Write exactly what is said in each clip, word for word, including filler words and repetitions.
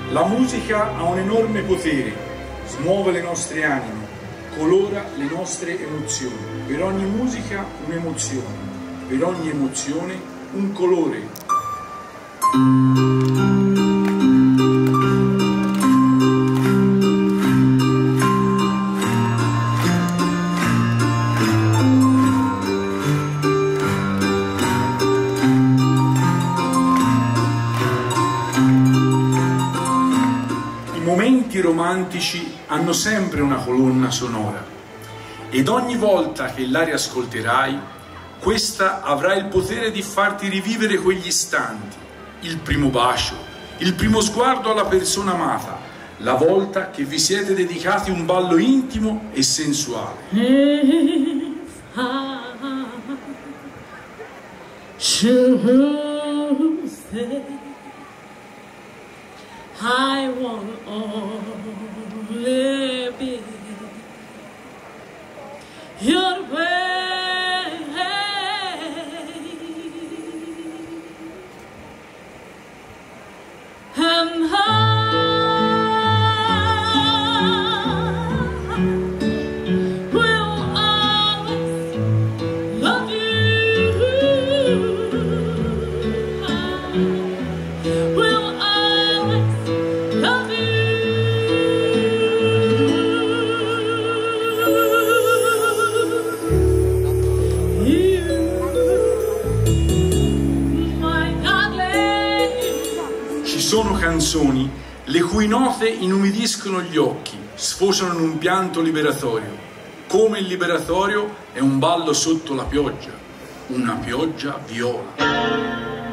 La musica ha un enorme potere, smuove le nostre anime, colora le nostre emozioni. Per ogni musica un'emozione, per ogni emozione un colore. I momenti romantici hanno sempre una colonna sonora ed ogni volta che la riascolterai, questa avrà il potere di farti rivivere quegli istanti, il primo bacio, il primo sguardo alla persona amata, la volta che vi siete dedicati un ballo intimo e sensuale. I want only be your way, and I will always love you. I will love you. You, my darling. Ci sono canzoni le cui note inumidiscono gli occhi, sfociano in un pianto liberatorio. Come il liberatorio è un ballo sotto la pioggia, una pioggia viola.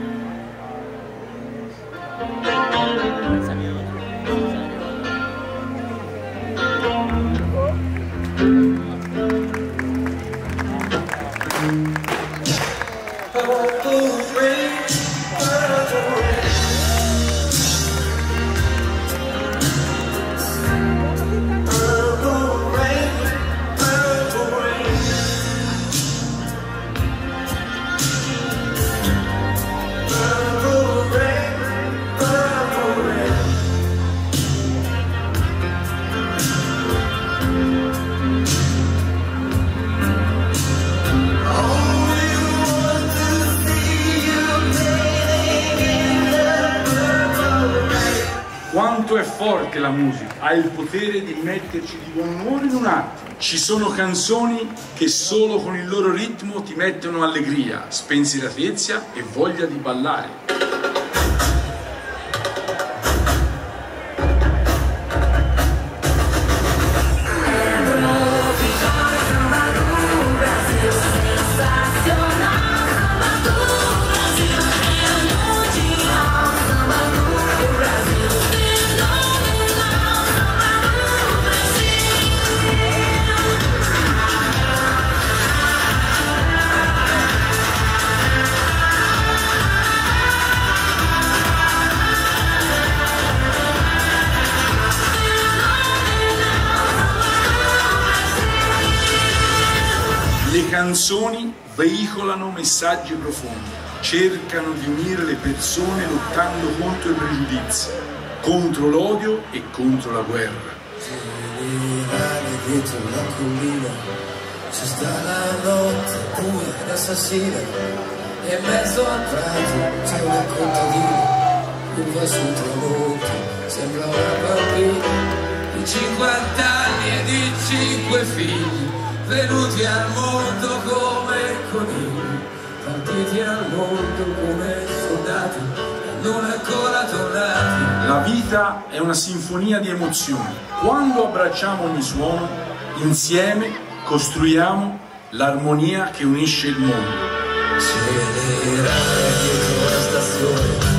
Quanto è forte la musica, ha il potere di metterci di buon umore in un attimo. Ci sono canzoni che solo con il loro ritmo ti mettono allegria, spensieratezza e voglia di ballare. Le canzoni veicolano messaggi profondi, cercano di unire le persone lottando contro i pregiudizi, contro l'odio e contro la guerra. Dietro la collina c'è sta la notte buia ed assassina e in mezzo al prato c'è una contadina, curva sul tramonto, sembra una bambina di cinquant'anni e di cinque figli, venuti al mondo come conigli, partiti al mondo come soldati, non ancora tornati. La vita è una sinfonia di emozioni. Quando abbracciamo ogni suono, insieme costruiamo l'armonia che unisce il mondo. Generale dietro la stazione